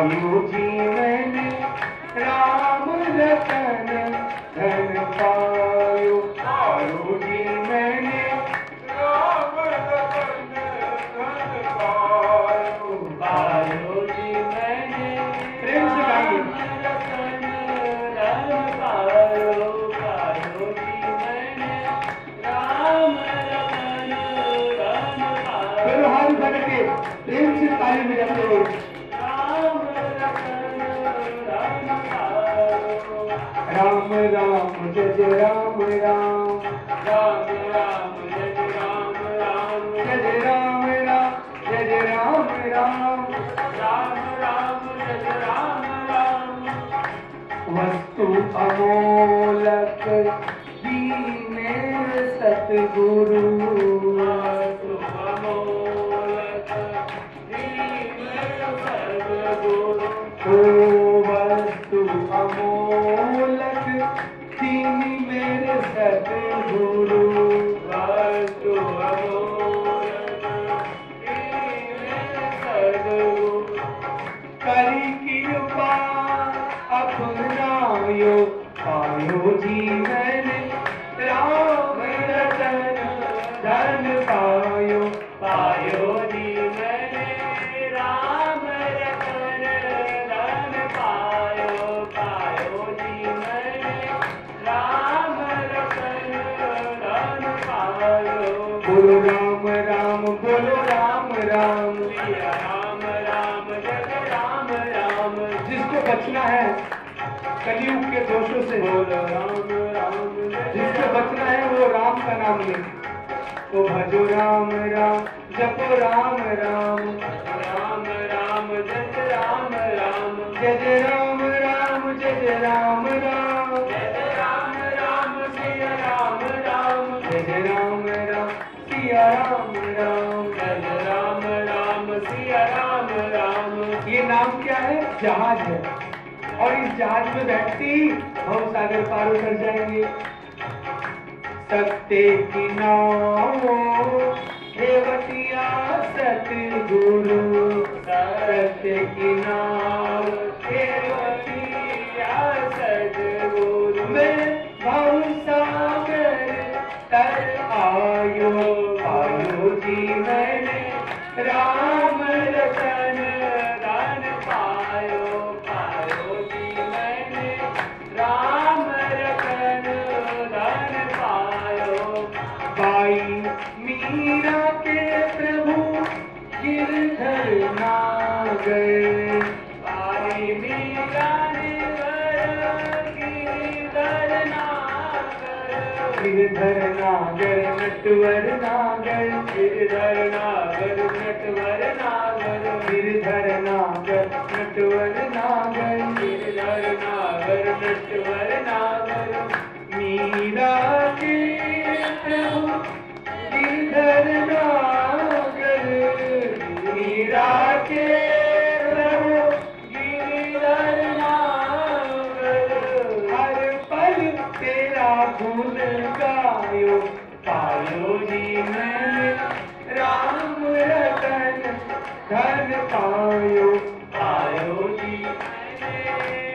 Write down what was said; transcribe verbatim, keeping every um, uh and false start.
पायो जी मैंने राम रतन धन पायो। पायो जी मैंने राम रतन धन पायो। पायो जी मैंने प्रेम से गाइए रतन धन पायो। पायो जी मैंने राम रतन धन पायो। दोनों हाथ उठा करके प्रेम से ताली बजाते हुए राम रतन धन पायो। राम राम जय जय राम राम। राम राम जय जय राम राम। जय जय राम राम जय जय राम राम। राम राम जय जय राम राम। वस्तु अमोलक दीने सतगुरु। वस्तु अमोलक दीने सतगुरु। ओ वस्तु अमोलक दीन मेरे सतगुरु। वस्तु अमोलक दीन मेरे सतगुरु। करी कृपा अपनायो। पायो जी मैंने राम रतन धन पायो। पायो जी मैंने राम रतन धन पायो। पायो जी मैंने राम रतन धन पायो। बोलो राम राम बोलो राम राम। सिया राम राम जय राम राम। जिसको बचना है कलयुग के दोषों से, बोलो राम राम। जिसको बचना है वो राम का नाम ले। तो भजो राम राम जपो राम राम। राम राम जय राम राम। जय जय राम राम जय जय राम राम। जय जय राम राम सिया राम राम। जय जय राम राम सिया राम राम। जय जय राम राम सिया राम राम। ये नाम क्या है? जहाज है। और इस जहाज में बैठते ही हम सागर पार उतर जाएंगे। सत्य की नाव रेवतिया सतगुरु। सत्य की नाव रेवतिया सतगुरु। मैं भाव सागर तर आयो। पायो जी मैंने राम रतन धन पायो। पायो जी मैंने राम रतन धन पायो। बाई मीरा के प्रभु गिरधर नागर। बाई मीरा ने गिरधर नागर। गिरधर नागर नटवर नागर। गिरधर नागर नटवर नागर। गिरधर नागर नटवर नागर। गिरधर नागर नटवर नागर। मीरा के प्रभु गिरधर नागर। मीरा के प्रभु गिरधर नागर। हर पल तेरा गुण गायो। पायो जी मैंने राम रतन धन पायो। पायो जी मैंने